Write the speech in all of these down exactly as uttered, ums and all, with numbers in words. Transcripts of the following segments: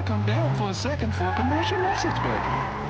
come down for a second for a commercial message, baby.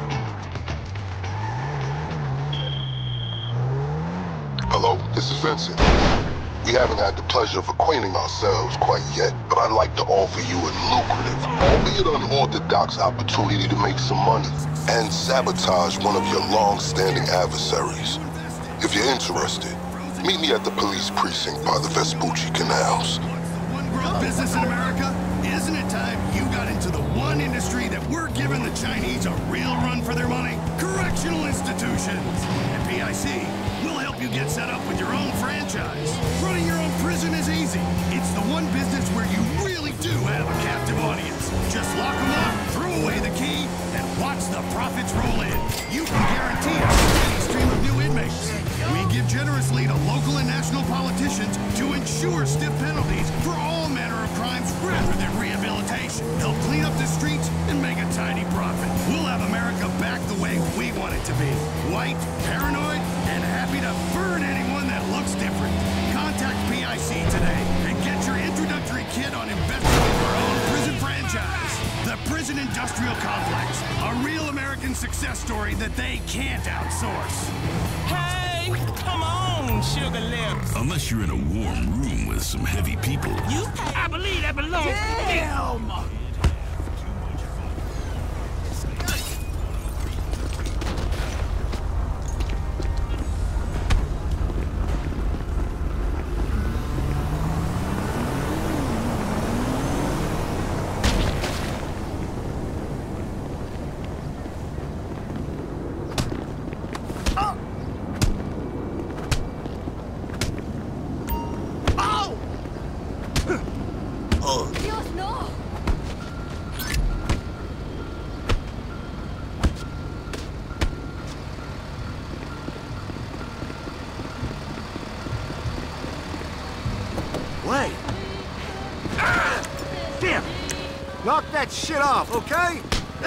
Hello, this is Vincent. We haven't had the pleasure of acquainting ourselves quite yet, but I'd like to offer you a lucrative, albeit unorthodox opportunity to make some money and sabotage one of your long-standing adversaries. If you're interested, meet me at the police precinct by the Vespucci Canals. One world business in America? Isn't it time you got into the one industry that we're giving the Chinese a real run for their money? Correctional institutions. At P I C, we'll help you get set up with your own franchise. Running your own prison is easy. It's the one business where you really do have a captive audience. Just lock them up, throw away the key, and watch the profits roll in. You can guarantee a steady stream of new inmates. We give generously to local and national politicians to ensure stiff penalties for all manner of crimes rather than rehabilitation. They'll clean up the streets and make a tidy profit. We'll have America back the way we want it to be. White, paranoid, and happy to burn anyone that looks different. Contact P I C today and get your introductory kit on investing in your own prison franchise. The Prison Industrial Complex, a real American success story that they can't outsource. Hey, come on, sugar lips. Unless you're in a warm room with some heavy people. You, I believe that belongs to me. Damn! Wait! Ah! Damn! Knock that shit off, okay?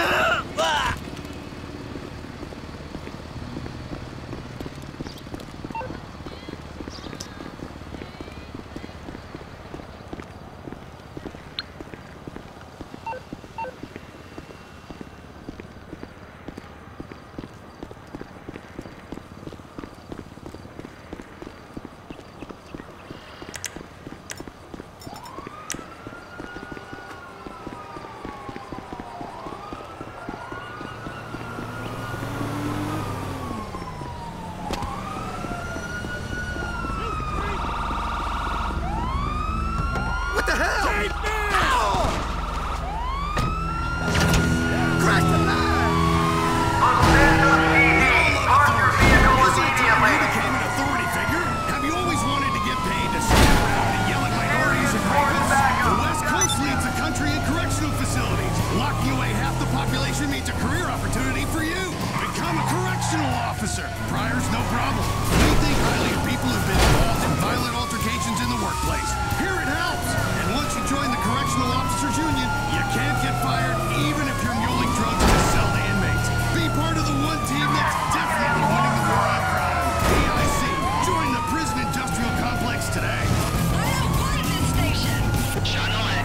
Priors, no problem. We think highly of people who've been involved in violent altercations in the workplace. Here it helps. And once you join the Correctional Officers Union, you can't get fired even if you're mulling drugs to sell to inmates. Be part of the one team that's definitely winning the war on crime. P I C. Join the Prison Industrial Complex today. Station. Channel X.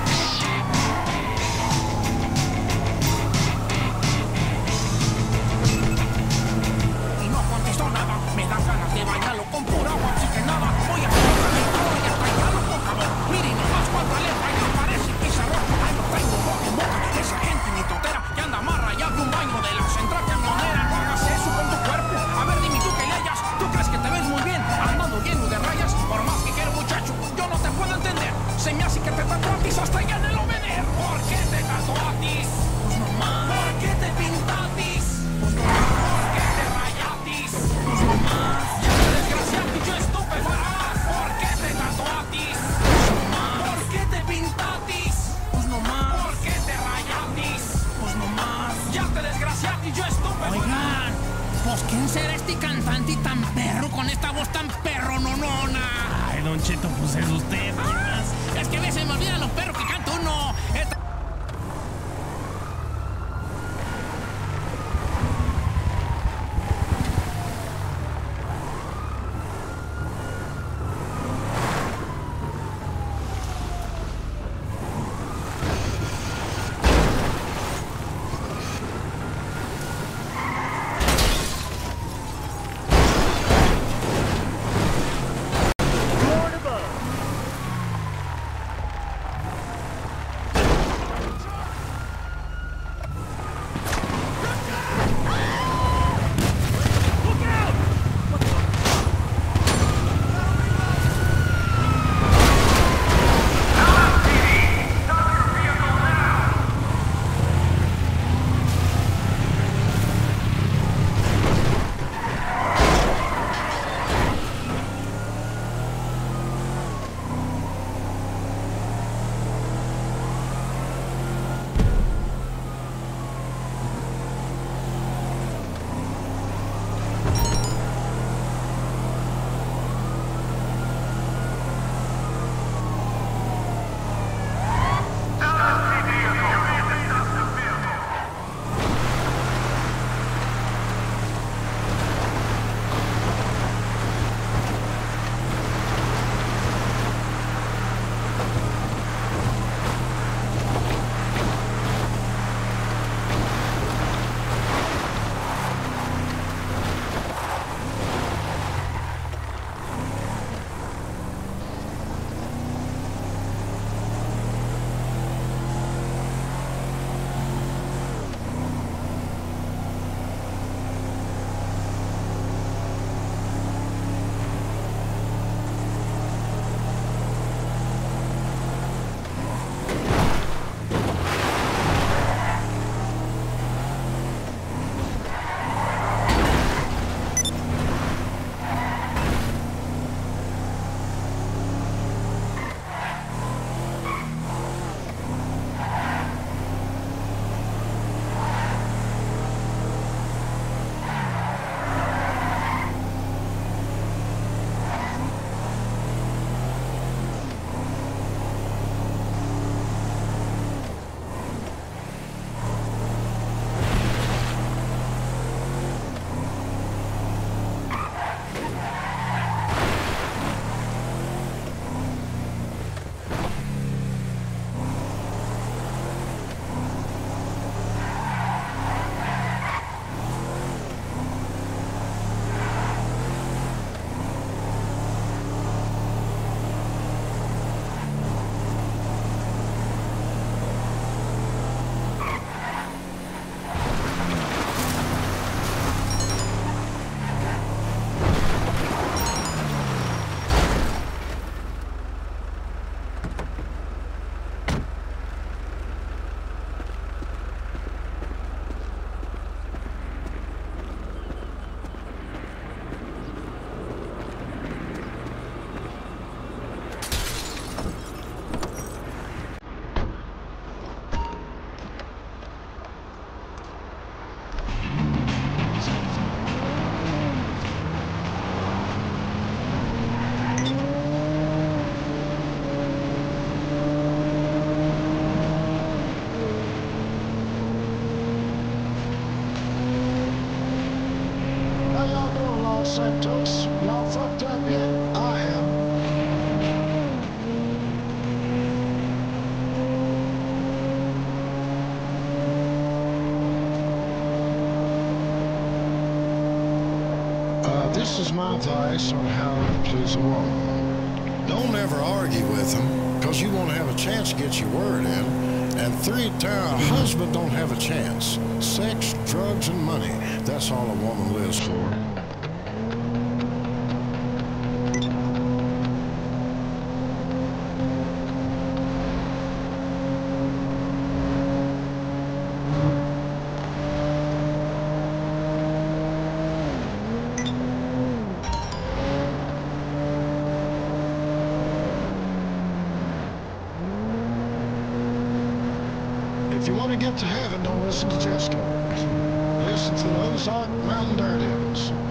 Me dan ganas de bañarlo con pura agua, así que nada, voy a hacer y hasta ya lo pócamo. Miren nomás cuánta letra y aparece pizarrón. Ahí lo tengo boca en boca. Esa gente ni totera que anda más rayado que un baño de la central camionera. No hagas eso con tu cuerpo. A ver, dime tú que le hayas. ¿Tú crees que te ves muy bien andando lleno de rayas? Por más que quiero, muchacho, yo no te puedo entender. Se me hace que te tatuatis hasta allá en el Ovener. ¿Por qué te tatuatis? Pues nomás. ¿Por qué te pintatis? Pues nomás. ¿Por qué te rayatis? Pues nomás. Ya te desgraciatis, yo estúpido. ¿Por qué te tatuatis? Pues nomás. ¿Por qué te pintatis? Pues nomás. ¿Por qué te rayatis? Pues nomás. Ya te desgraciatis, yo estúpido. Oigan, pues ¿quién será este cantante tan perro con esta voz tan perro nonona? Ay, Don Cheto, pues es usted. Es que a veces me olvidan los perros que canta uno. Esta... Santos. Y'all fucked up yet? I am. Uh, this is my advice on how to please a woman. Don't ever argue with them, because you won't have a chance to get your word in. And three, a husband don't have a chance. Sex, drugs, and money. That's all a woman lives for. If you want to get to heaven, don't listen to Jessica. Listen to the Ozark Mountain Daredevils.